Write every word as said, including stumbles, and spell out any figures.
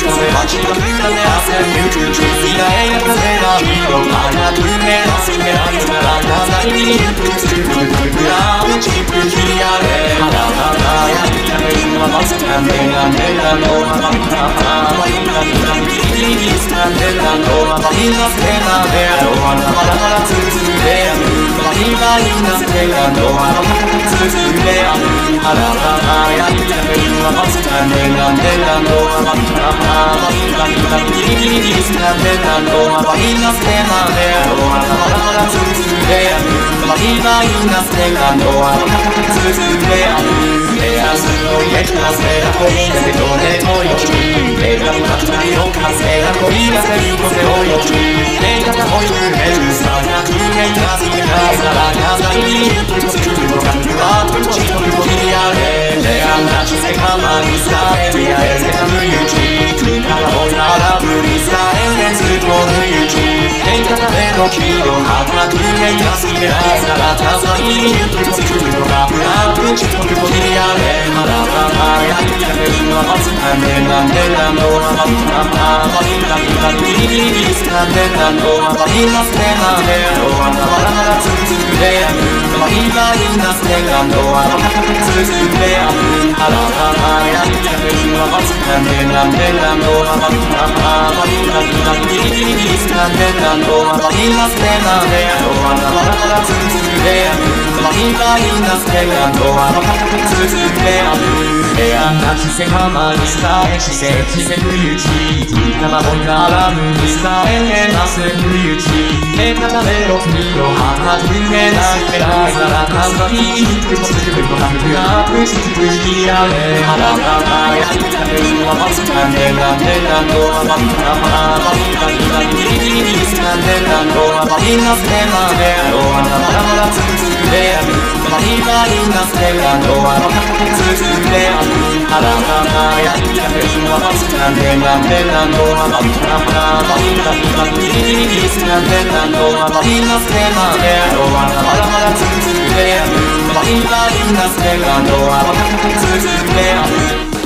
風はちがく風汗ゆく地味な絵が風が色花く目がすめあいならなさいにゆくつくくくらうちくきりあれはらはらやいため今まつかんでなんでなのはまたはまいなみなみきりにつかんでなのはまいなせなであろはなはらはらつつであるまいないなせなのはまたつつであるはらはらやいため今まつかんでなんでなのはまたはまいなみなみきりにつかんでなのはまいなせなであろはなはらはらつつであるまいないなせなのはまたつつである目安の家風がこび出てどれもよし目が見た二人の風がこび出せる風をよし目が追いくれるさがくれたすぎなさらがさいにゆくつくのがくわとちとくきりあれ目がなちせかまにさえみあえせかむゆちくからおならぶにさえねつこぬゆち目が目の気をはまくれたすぎなさらがさいにゆくつくのがくわとちとくきりあれはらはらやいてるのはつかんでなんでなのはまたはまいなみなみにつかんでなのはまいなせなであろはなはらはらつつであるまいないなせなのはまたつつであるはらはらやいてるのはつかんでなんでなのはまたはまいなみなみにつかんでなのはまいなせなであろはなはらはらつつであるまいないなせなのはまたつつである部屋なきせかまにさえしせきせくゆちたまもからむにさえへなせくゆち目からめろ君の花くめないめないならかんばにゆくつくのがくがくつくきやれはらはらやいためるはまつかんでなんでなのはまたはまいなみなみにつかんでなのはまいなせなであろはなはらはらつつであるまいないなせなのはまたつつであるはらはらやいためるはまつかんでなんでなのはまたはまいなみなみにつかんでなのはまいなせなであろはなはらはらつつであるまいないなせなのはまたつつである